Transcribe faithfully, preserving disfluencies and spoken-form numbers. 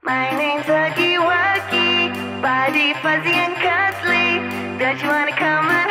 My name's Huggy Wuggy, body fuzzy and cuddly. Don't you wanna come